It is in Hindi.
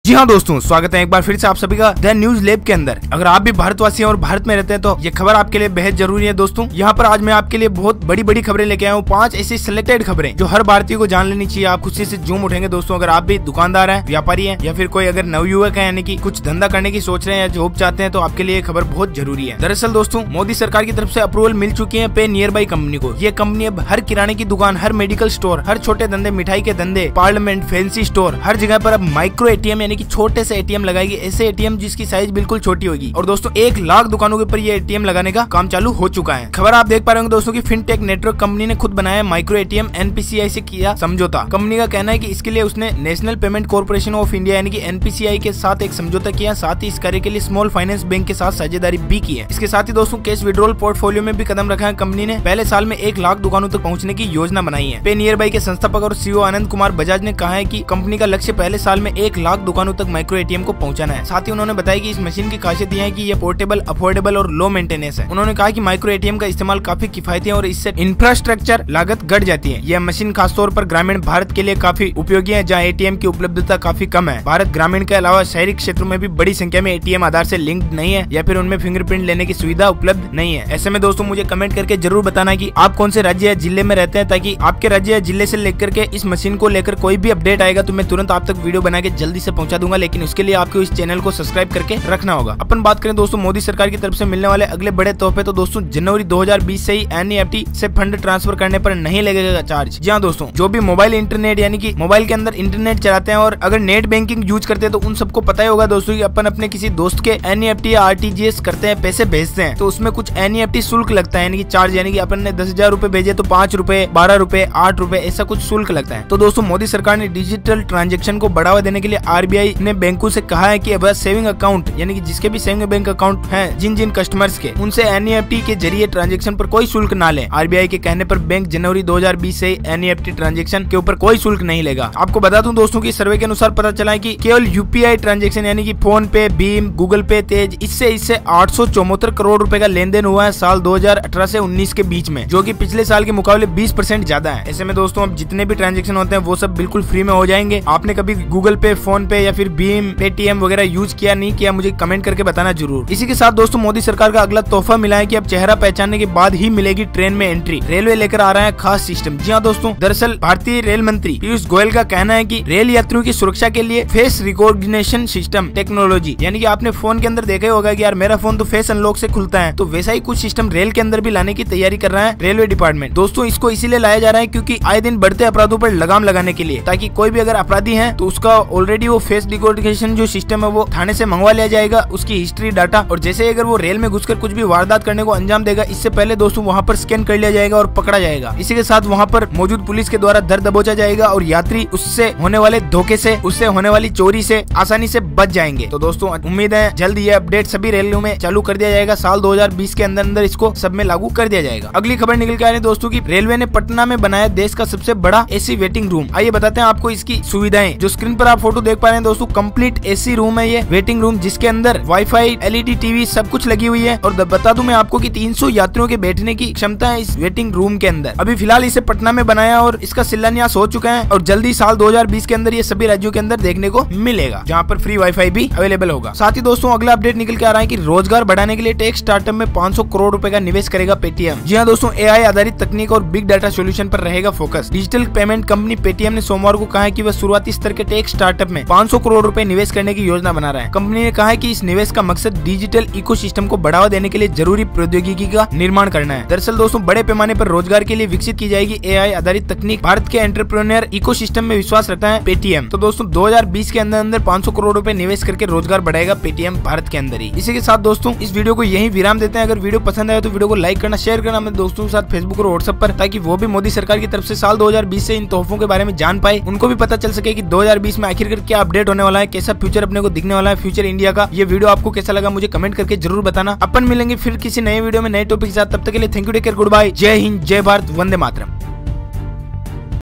जी हाँ दोस्तों, स्वागत है एक बार फिर से आप सभी का द न्यूज लैब के अंदर। अगर आप भी भारतवासी हैं और भारत में रहते हैं तो ये खबर आपके लिए बेहद जरूरी है दोस्तों। यहाँ पर आज मैं आपके लिए बहुत बड़ी बड़ी खबरें लेके आया हूँ, 5 ऐसी सिलेक्टेड खबरें जो हर भारतीय को जान लेनी चाहिए। आप खुशी से जूम उठेंगे दोस्तों। अगर आप भी दुकानदार हैं, व्यापारी हैं या फिर कोई अगर नवयुवक है यानी कि कुछ धंधा करने की सोच रहे हैं या जॉब चाहते हैं तो आपके लिए खबर बहुत जरूरी है। दरअसल दोस्तों, मोदी सरकार की तरफ से अप्रूवल मिल चुकी है पे नियर बाई कंपनी को। ये कंपनी अब हर किराने की दुकान, हर मेडिकल स्टोर, हर छोटे धंधे, मिठाई के धंधे, पार्लियामेंट, फैंसी स्टोर, हर जगह पर अब माइक्रो एटीएम यानी कि छोटे से एटीएम लगाएगी। ऐसे एटीएम जिसकी साइज बिल्कुल छोटी होगी। और दोस्तों 1 लाख दुकानों के ऊपर ये एटीएम लगाने का काम चालू हो चुका है। खबर आप देख पा रहे होंगे दोस्तों की फिनटेक नेटवर्क कंपनी ने खुद बनाया माइक्रो एटीएम, एनपीसीआई से किया समझौता। कंपनी का कहना है कि इसके लिए उसने National Payment Corporation of India यानी कि एनपीसीआई के साथ एक समझौता किया। साथ ही इस कार्य के लिए स्मॉल फाइनेंस बैंक के साथ साझेदारी भी की है। इसके साथ ही दोस्तों कैश विड्रॉल पोर्टफोलियो में भी कदम रखा है। कंपनी ने पहले साल में 1 लाख दुकानों तक पहुंचने की योजना बनाई है। पे नियर बाई के संस्थापक और सीईओ आनंद कुमार बजाज ने कहा है कि कंपनी का लक्ष्य पहले साल में 1 लाख दुकानों तक माइक्रो एटीएम को पहुंचाना है। साथ ही उन्होंने बताया कि इस मशीन की खासियत यह है कि यह पोर्टेबल, अफोर्डेबल और लो मेंटेनेंस है। उन्होंने कहा कि माइक्रो एटीएम का इस्तेमाल काफी किफायती है और इससे इंफ्रास्ट्रक्चर लागत घट जाती है। यह मशीन खासतौर पर ग्रामीण भारत के लिए काफी उपयोगी है, जहां एटीएम की उपलब्धता काफी कम है। भारत ग्रामीण के अलावा शहरी क्षेत्रों में भी बड़ी संख्या में एटीएम आधार से लिंक्ड नहीं है या फिर उनमें फिंगरप्रिंट लेने की सुविधा उपलब्ध नहीं है। ऐसे में दोस्तों मुझे कमेंट करके जरूर बताना कि आप कौन से राज्य या जिले में रहते हैं, ताकि आपके राज्य या जिले से लेकर के इस मशीन को लेकर कोई भी अपडेट आएगा तो मैं तुरंत आप तक वीडियो बना के जल्दी से पहुंचा दूंगा। लेकिन उसके लिए आपको इस चैनल को सब्सक्राइब करके रखना होगा। अपन बात करें दोस्तों मोदी सरकार की तरफ से मिलने वाले अगले बड़े तोहफे, तो दोस्तों जनवरी 2020 से ही एनईएफटी से फंड ट्रांसफर करने पर नहीं लगेगा चार्ज। जी हाँ दोस्तों, जो भी मोबाइल इंटरनेट यानी कि मोबाइल के अंदर इंटरनेट चलाते हैं और अगर नेट बैंकिंग यूज करते हैं तो उन सबको पता ही होगा दोस्तों कि अपन अपने किसी दोस्त के एनईएफटी या आरटीजीएस करते हैं, पैसे भेजते हैं तो उसमें कुछ एनईएफटी शुल्क लगता है यानी कि चार्ज। यानी कि अपन ने 10,000 रुपए भेजे तो 5 रुपए, 12 रुपए, 8 रुपए ऐसा कुछ शुल्क लगता है। तो दोस्तों मोदी सरकार ने डिजिटल ट्रांजेक्शन को बढ़ावा देने के लिए आरबीआई ने बैंकों से कहा है कि अब सेविंग अकाउंट यानी कि जिसके भी सेविंग बैंक अकाउंट है जिन कस्टमर्स के, उनसे एनईएफटी के जरिए ट्रांजैक्शन पर कोई शुल्क ना लें। आरबीआई के कहने पर बैंक जनवरी 2020 से एनईएफटी ट्रांजैक्शन के ऊपर कोई शुल्क नहीं लेगा। आपको बता दूं दोस्तों की सर्वे के अनुसार पता चला है कि केवल यूपीआई ट्रांजैक्शन यानी कि फोन पे, भीम, गूगल पे, तेज, इससे 874 करोड़ रुपए का लेन देन हुआ है साल 2018 से 19 के बीच में, जो कि पिछले साल के मुकाबले 20% ज्यादा है। ऐसे में दोस्तों अब जितने भी ट्रांजैक्शन होते हैं वो सब बिल्कुल फ्री में हो जाएंगे। आपने कभी गूगल पे, फोन पे या फिर भीम, पेटीएम वगैरह यूज किया नहीं किया, मुझे कमेंट करके बताना जरूर। इसी के साथ दोस्तों मोदी सरकार का अगला तोहफा मिला है कि अब चेहरा पहचानने के बाद ही मिलेगी ट्रेन में एंट्री। रेलवे लेकर आ रहा है खास सिस्टम। जी हाँ दोस्तों, दरअसल भारतीय रेल मंत्री पीयूष गोयल का कहना है कि रेल यात्रियों की सुरक्षा के लिए फेस रिकॉग्निशन सिस्टम टेक्नोलॉजी, यानी कि आपने फोन के अंदर देखा होगा कि यार मेरा फोन तो फेस अनलॉक से खुलता है, तो वैसा ही कुछ सिस्टम रेल के अंदर भी लाने की तैयारी कर रहा है रेलवे डिपार्टमेंट। दोस्तों इसको इसीलिए लाया जा रहा है क्योंकि आए दिन बढ़ते अपराधों पर लगाम लगाने के लिए, ताकि कोई भी अगर अपराधी है तो उसका ऑलरेडी वो फेस रिकॉग्निशन जो सिस्टम है वो थाने से मंगवा लिया जाएगा, उसकी हिस्ट्री डाटा, और जैसे अगर वो रेल में घुसकर कुछ भी वारदात करने को अंजाम देगा इससे पहले दोस्तों वहाँ पर स्कैन कर लिया जाएगा और पकड़ा जाएगा। इसी के साथ वहाँ पर मौजूद पुलिस के द्वारा दर दबोचा जाएगा और यात्री उससे होने वाले धोखे से, उससे होने वाली चोरी से आसानी से बच जाएंगे। तो दोस्तों उम्मीद है जल्द ये अपडेट सभी रेलवे में चालू कर दिया जाएगा। साल 2020 के अंदर इसको सब में लागू कर दिया जाएगा। अगली खबर निकल के आ रही है दोस्तों की रेलवे ने पटना में बनाया देश का सबसे बड़ा एसी वेटिंग रूम। आइए बताते हैं आपको इसकी सुविधाएं। जो स्क्रीन पर आप फोटो देख पा रहे हैं दोस्तों, कंप्लीट एसी रूम है ये वेटिंग रूम, जिसके अंदर वाईफाई, एलईडी टीवी सब कुछ लगी हुई है। और बता दूं मैं आपको कि 300 यात्रियों के बैठने की क्षमता है इस वेटिंग रूम के अंदर। अभी फिलहाल इसे पटना में बनाया और इसका शिलान्यास हो चुका है और जल्दी साल 2020 के अंदर ये सभी राज्यों के अंदर देखने को मिलेगा, जहाँ पर फ्री वाईफाई भी अवेलेबल होगा। साथ ही दोस्तों अगला अपडेट निकल के आ रहा है कि रोजगार बढ़ाने के लिए टेक स्टार्टअप में 500 करोड़ रुपए का निवेश करेगा पेटीएम। जी हाँ दोस्तों, एआई आधारित तकनीक और बिग डाटा सोल्यूशन पर रहेगा focus. Digital payment company Paytm ने सोमवार को कहा है कि वह शुरुआती स्तर के टेक स्टार्टअप में 500 करोड़ रुपए निवेश करने की योजना बना रहा है। कंपनी ने कहा है कि इस निवेश का मकसद डिजिटल इकोसिस्टम को बढ़ावा देने के लिए जरूरी प्रौद्योगिकी का निर्माण करना है। दरअसल दोस्तों बड़े पैमाने पर रोजगार के लिए विकसित की जाएगी एआई आधारित तकनीक। भारत के एंटरप्रेन्योर इकोसिस्टम में विश्वास रखता है पेटीएम। तो दोस्तों 2020 के अंदर 500 करोड़ रुपए निवेश करके रोजगार बढ़ाएगा पेटीएम भारत के अंदर ही। इसी के साथ दोस्तों इस वीडियो को यही विराम देते हैं। अगर वीडियो पसंद आया तो वीडियो को लाइक करना, शेयर करना अपने दोस्तों के साथ फेसबुक और व्हाट्सएप पर, ताकि वो भी मोदी सरकार की तरफ से साल 2020 से इन तोहफों के बारे में जान पाए, उनको भी पता चल सके कि 2020 में आखिरकार क्या अपडेट होने वाला है, कैसा फ्यूचर अपने को दिखने वाला है, फ्यूचर इंडिया का। ये वीडियो आपको कैसा लगा मुझे कमेंट करके जरूर बताना। अपन मिलेंगे फिर किसी नए वीडियो में नए टॉपिक के साथ। तब तक के लिए thank you, take care, goodbye, जय हिंद, जय भारत, वंदे मातरम।